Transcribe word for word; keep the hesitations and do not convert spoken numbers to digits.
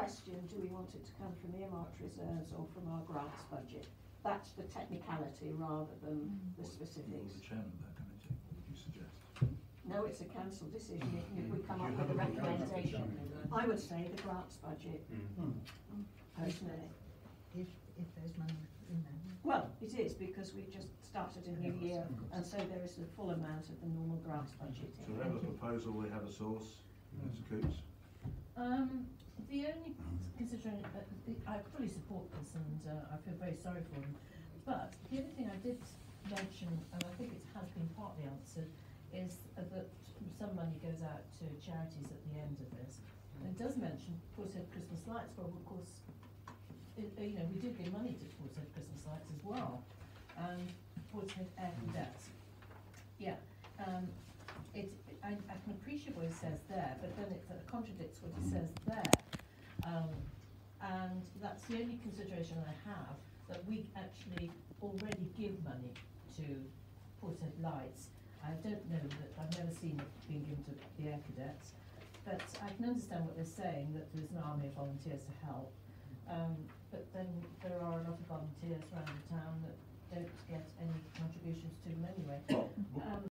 question, do we want it to come from earmarked reserves or from our grants budget? That's the technicality rather than mm. the specifics. You're the chairman of that committee, what would you suggest? No, it's a council decision. If we come up with a recommendation, I would say the grants budget, mm. personally. If, if there's money in there. Well, it is, because we've just started a new year, and so there is the full amount of the normal grants budget. So we have a proposal, we have a source, Mister Coots. Um, the only considering, uh, I fully support this, and uh, I feel very sorry for them, but the only thing I did mention, and I think it has been partly answered, is uh, that some money goes out to charities at the end of this. And it does mention Portishead Christmas Lights, but of course, it, you know, we do give money to Portishead Christmas Lights as well, and Portishead Air Cadets. Yeah, um, it, I, I can appreciate what it says there, but then it uh, contradicts what it says there. Um, and that's the only consideration I have, that we actually already give money to Portishead Lights. I don't know that, I've never seen it being given to the Air Cadets, but I can understand what they're saying, that there's an army of volunteers to help. Um, but then there are a lot of volunteers around the town that don't get any contributions